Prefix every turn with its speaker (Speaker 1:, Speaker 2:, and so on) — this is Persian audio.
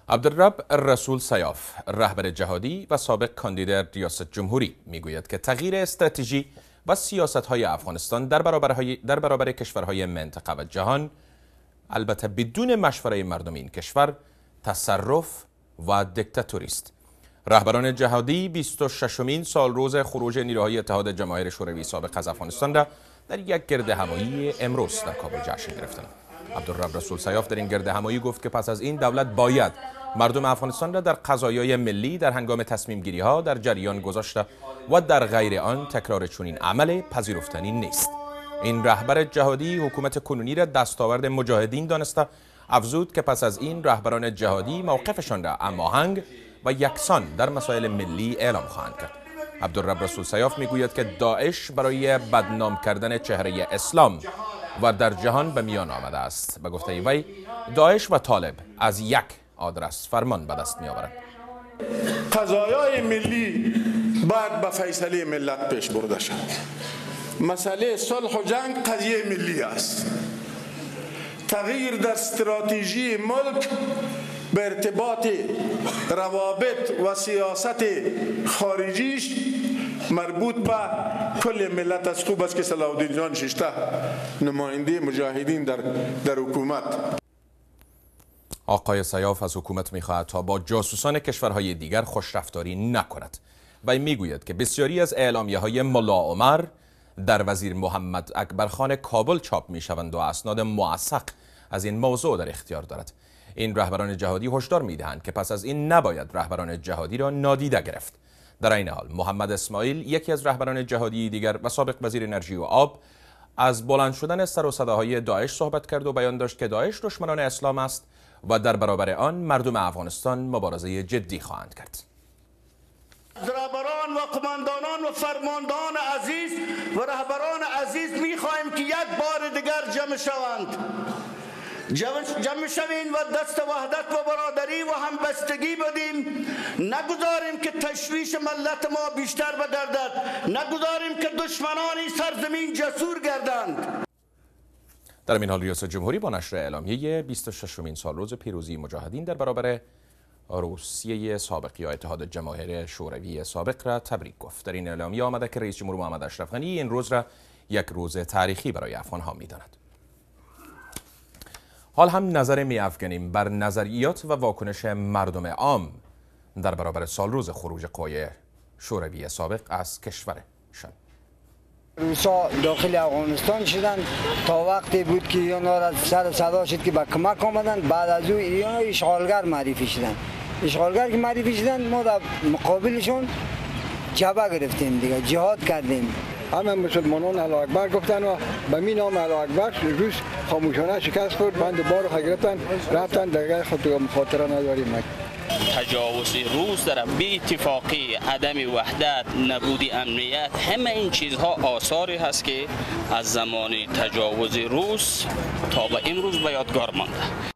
Speaker 1: عبدالرب رسول سیاف، رهبر جهادی و سابق کاندید ریاست جمهوری، میگوید که تغییر استراتژی و سیاست‌های افغانستان در برابر کشورهای منطقه و جهان، البته بدون مشورت مردم این کشور، تصرف و دیکتاتوری است. رهبران جهادی 26مین سالروز خروج نیروهای اتحاد جماهیر شوروی سابق از افغانستان را در یک گردهمایی امروز در کابل جشن گرفتند. عبدالرب رسول سیاف در این گردهمایی گفت که پس از این دولت باید مردم افغانستان را در قضایای ملی در هنگام تصمیم گیری ها در جریان گذاشته و در غیر آن تکرار چنین عمل پذیرفتنی نیست. این رهبر جهادی حکومت کنونی را دستاورد مجاهدین دانسته، افزود که پس از این رهبران جهادی موقفشان را هماهنگ و یکسان در مسائل ملی اعلام خواهند کرد. عبدالرب رسول سیاف میگوید که داعش برای بدنام کردن چهره اسلام و در جهان به میان آمده است. به گفته وی، داعش و طالب از یک آدرس فرمان به دست می آورند.
Speaker 2: قضایای ملی باید به فیصله ملت پیش برده شد. مسئله صلح و جنگ قضیه ملی است. تغییر در استراتژی ملک به ارتباط روابط و سیاست خارجیش مربوط به کل ملت است. خوب است که صلاح الدین جان ششته نماینده مجاهدین در حکومت.
Speaker 1: آقای سیاف از حکومت می‌خواهد تا با جاسوسان کشورهای دیگر خوشرفتاری نکند و میگوید که بسیاری از اعلامیه‌های ملا عمر در وزیر محمد اکبرخان کابل چاپ می‌شوند و اسناد موثق از این موضوع در اختیار دارد. این رهبران جهادی هشدار می‌دهند که پس از این نباید رهبران جهادی را نادیده گرفت. در این حال محمد اسماعیل، یکی از رهبران جهادی دیگر و سابق وزیر انرژی و آب، از بلند شدن سر و صداهای داعش صحبت کرد و بیان داشت که داعش دشمنان اسلام است و در برابر آن مردم افغانستان مبارزه جدی خواهند کرد.
Speaker 2: رهبران و قماندانان و فرماندهان عزیز و رهبران عزیز می‌خواهیم که یک بار دیگر جمع شوند. جمع شویم و دست وحدت و برادری و همبستگی بدیم. نگذاریم که تشویش ملت ما بیشتر بگردد. نگذاریم که دشمنان سرزمین جسور گردند.
Speaker 1: در این حال ریاست جمهوری با نشر اعلامیه 26مین سالروز پیروزی مجاهدین در برابر روسیه سابق یا اتحاد جماهیر شوروی سابق را تبریک گفت. در این اعلامیه آمده که رئیس جمهور محمد اشرف غنی این روز را یک روز تاریخی برای افغان‌ها می‌داند. حال هم نظر می‌افکنیم بر نظریات و واکنش مردم عام در برابر سالروز خروج قوای شوروی سابق از کشورشان.
Speaker 3: روسا داخل افغانستان شدن تا وقتی بود که اینا را سر صدا شد که به کمک آمدن. بعد از او اینا اشغالگر معرفی شدن. اشغالگر که معرفی شدن ما در مقابلشون جبهه گرفتیم دیگه، جهاد کردیم.
Speaker 4: همه مسلمانان الله اکبر گفتن و به می نام الله اکبر روس خاموشانه شکست خورد. بند بار رو گرفتن رفتن دیگه خود مخاطره نداریم.
Speaker 5: تجاوز روس در بی اتفاقی، عدم وحدت، نبود امنیت، همه این چیزها آثاری هست که از زمان تجاوز روس تا به امروز به یادگار مانده.